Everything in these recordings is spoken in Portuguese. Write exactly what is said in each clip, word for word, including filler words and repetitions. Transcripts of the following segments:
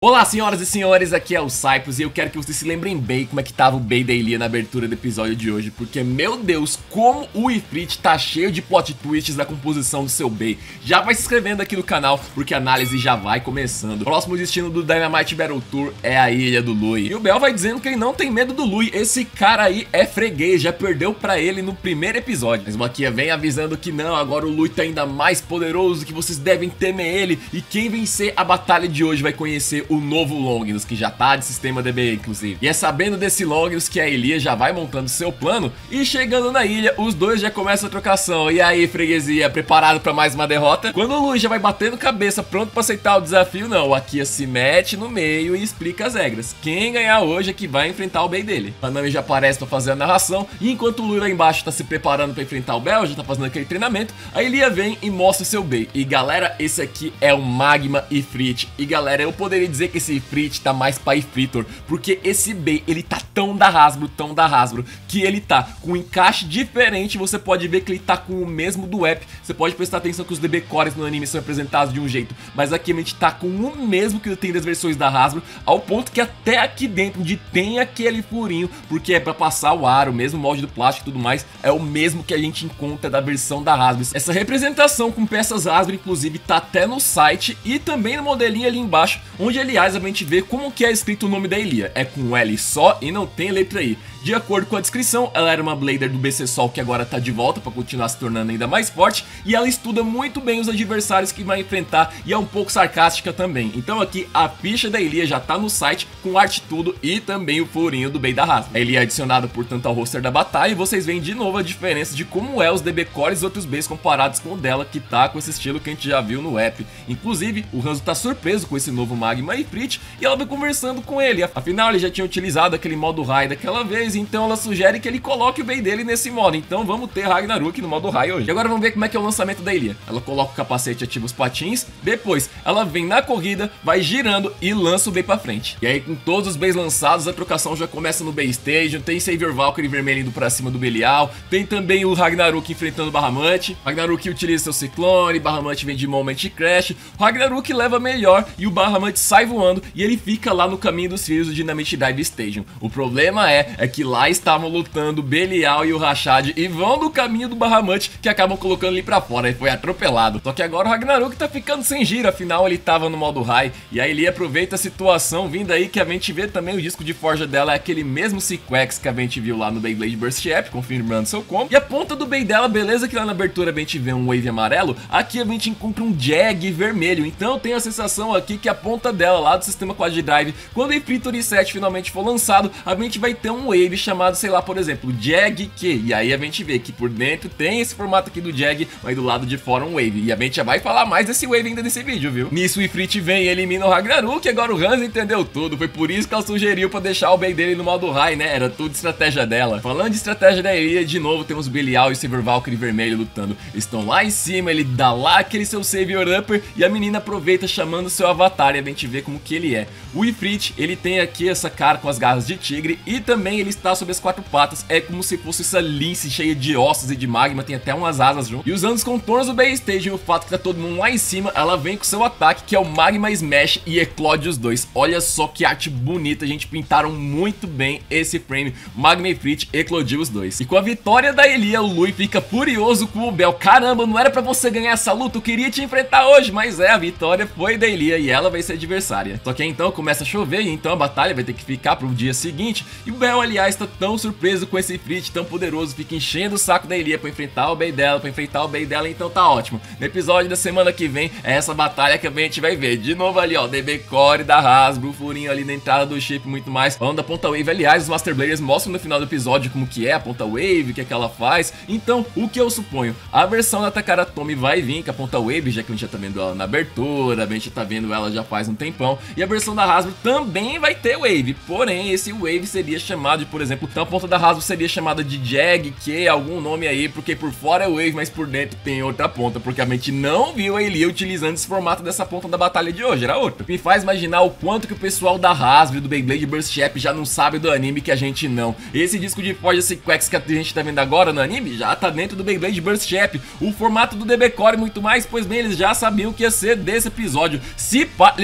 Olá senhoras e senhores, aqui é o Cyprus e eu quero que vocês se lembrem bem como é que tava o Bey da Ilia na abertura do episódio de hoje. Porque, meu Deus, como o Ifrit tá cheio de plot twists na composição do seu Bey. Já vai se inscrevendo aqui no canal, porque a análise já vai começando. O próximo destino do Dynamite Battle Tour é a Ilha do Lui. E o Bel vai dizendo que ele não tem medo do Lui. Esse cara aí é freguês, já perdeu pra ele no primeiro episódio. Mas Maquia vem avisando que não, agora o Lui tá ainda mais poderoso, que vocês devem temer ele. E quem vencer a batalha de hoje vai conhecer o o novo Longinus, que já tá de sistema D B, inclusive. E é sabendo desse Longinus que a Ilia já vai montando seu plano, e chegando na ilha, os dois já começam a trocação. E aí, freguesia, preparado pra mais uma derrota? Quando o Lui já vai batendo cabeça, pronto pra aceitar o desafio, não, o Akia se mete no meio e explica as regras. Quem ganhar hoje é que vai enfrentar o Bey dele. A Nami já aparece pra fazer a narração, e enquanto o Lui lá embaixo tá se preparando pra enfrentar o Bel, já tá fazendo aquele treinamento, a Ilia vem e mostra seu Bey. E galera, esse aqui é o Magma Ifrit. E galera, eu poderia dizer que esse Ifrit tá mais pra Ifritor, porque esse Bey, ele tá tão da Hasbro, tão da Hasbro, que ele tá com um encaixe diferente. Você pode ver que ele tá com o mesmo do app. Você pode prestar atenção que os D B Cores no anime são representados de um jeito, mas aqui a gente tá com o mesmo que tem das versões da Hasbro, ao ponto que até aqui dentro onde tem aquele furinho, porque é pra passar o ar, o mesmo molde do plástico e tudo mais, é o mesmo que a gente encontra da versão da Hasbro. Essa representação com peças Hasbro, inclusive, tá até no site e também no modelinho ali embaixo, onde aliás a gente vê como que é escrito o nome da Ilia. É com L só e não tem letra I. De acordo com a descrição, ela era uma Blader do B C Sol que agora tá de volta para continuar se tornando ainda mais forte, e ela estuda muito bem os adversários que vai enfrentar e é um pouco sarcástica também. Então aqui a ficha da Ilia já tá no site com arte tudo e também o furinho do Bey da Hasbro. A Ilia é adicionada portanto ao roster da batalha e vocês veem de novo a diferença de como é os D B Cores e outros Beys comparados com o dela, que tá com esse estilo que a gente já viu no app. Inclusive o Hanzo tá surpreso com esse novo Magma Ifrit e ela vai conversando com ele, afinal ele já tinha utilizado aquele modo raio daquela vez, então ela sugere que ele coloque o Bey dele nesse modo. Então vamos ter Ragnarok no modo raio hoje. E agora vamos ver como é que é o lançamento da Ilia. Ela coloca o capacete e ativa os patins, depois ela vem na corrida, vai girando e lança o Bey pra frente. E aí com todos os Beys lançados, a trocação já começa no Bey Station. Tem Savior Valkyrie vermelho indo pra cima do Belial, tem também o Ragnarok enfrentando o Bahamut. Ragnarok utiliza seu Ciclone, Bahamut vem de Moment Crash, o Ragnarok leva melhor e o Bahamut sai voando e ele fica lá no caminho dos fios do Dynamite Dive Station. O problema é, é que lá estavam lutando o Belial e o Rashad e vão no caminho do Bahamut, que acabam colocando ele pra fora e foi atropelado. Só que agora o Ragnarok tá ficando sem giro, afinal ele tava no modo high, e aí ele aproveita a situação, vindo aí que a gente vê também o disco de forja dela é aquele mesmo Sequex que a gente viu lá no Beyblade Burst App, confirmando seu combo. E a ponta do Bey dela, beleza que lá na abertura a gente vê um Wave amarelo, aqui a gente encontra um Jag vermelho, então tem a sensação aqui que a ponta dela lá do sistema Quad Drive, quando o Ifrit sete finalmente for lançado, a gente vai ter um Wave chamado, sei lá, por exemplo, Jag Q, e aí a gente vê que por dentro tem esse formato aqui do Jag, mas do lado de fora um Wave, e a gente já vai falar mais desse Wave ainda nesse vídeo, viu? Nisso o Ifrit vem e elimina o Ragnarok, e agora o Hanzo entendeu tudo, foi por isso que ela sugeriu pra deixar o Bey dele no modo high, né? Era tudo estratégia dela. Falando de estratégia da Ilia, de novo temos o Belial e o Savior Valkyrie vermelho lutando, estão lá em cima, ele dá lá aquele seu Savior Upper, e a menina aproveita chamando seu avatar, e a gente vê como que ele é. O Ifrit, ele tem aqui essa cara com as garras de tigre, e também ele está sobre as quatro patas, é como se fosse essa lince cheia de ossos e de magma, tem até umas asas junto. E usando os contornos do Bey Stage e o fato que tá todo mundo lá em cima, ela vem com seu ataque, que é o Magma Smash, e eclode os dois. Olha só que arte bonita, a gente pintaram muito bem esse frame. O Magma Ifrit eclodiu os dois. E com a vitória da Ilia, o Lui fica furioso com o Bel. Caramba, não era pra você ganhar essa luta, eu queria te enfrentar hoje, mas é, a vitória foi da Ilia e ela vai ser adversária. Só que aí, então começa a chover e então a batalha vai ter que ficar pro dia seguinte, e o Bel, aliás, tá tão surpreso com esse Ifrit tão poderoso, fica enchendo o saco da Ilia pra enfrentar o Bey dela, pra enfrentar o Bey dela, então tá ótimo. No episódio da semana que vem, é essa batalha que a gente vai ver. De novo ali, ó, D B Core da Hasbro, o furinho ali na entrada do chip, muito mais. Falando da ponta Wave, aliás, os Master Bladers mostram no final do episódio como que é a ponta Wave, o que é que ela faz. Então, o que eu suponho? A versão da Takara Tomy vai vir com a ponta Wave, já que a gente já tá vendo ela na abertura, a gente tá vendo ela já faz um tempão. E a versão da Hasbro também vai ter Wave, porém, esse Wave seria chamado de, por exemplo, então a ponta da Hasbro seria chamada de Jag, que algum nome aí, porque por fora é Wave, mas por dentro tem outra ponta, porque a gente não viu a Ilia utilizando esse formato dessa ponta da batalha de hoje, era outra. Me faz imaginar o quanto que o pessoal da Hasbro, do Beyblade Burst App, já não sabe do anime que a gente não. Esse disco de Forja Sequex que a gente tá vendo agora no anime, já tá dentro do Beyblade Burst App. O formato do D B Core e muito mais, pois bem, eles já sabiam que ia ser desse episódio. Se pá, eles já estão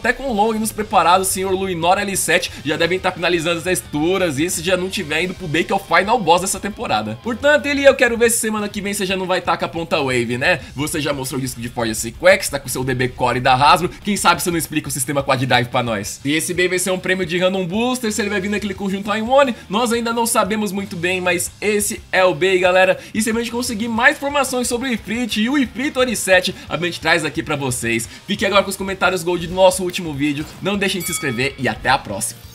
até com o long nos preparados, o senhor Luinor L sete já devem estar finalizando as texturas, e se já não tiver indo pro Bay, que é o final boss dessa temporada. Portanto, ele, eu quero ver se semana que vem você já não vai estar com a ponta wave, né? Você já mostrou o disco de Forge Sequex, tá com o seu D B Core da Hasbro, quem sabe você não explica o sistema Quad Drive pra nós. E esse Bay vai ser um prêmio de Random Booster, se ele vai vir naquele conjunto Time One, nós ainda não sabemos muito bem, mas esse é o Bay, galera. E se a gente conseguir mais informações sobre o Ifrit e o Ifrit Ori sete, a gente traz aqui pra vocês. Fique agora com os comentários Gold do nosso último vídeo, não deixem de se inscrever e até a próxima.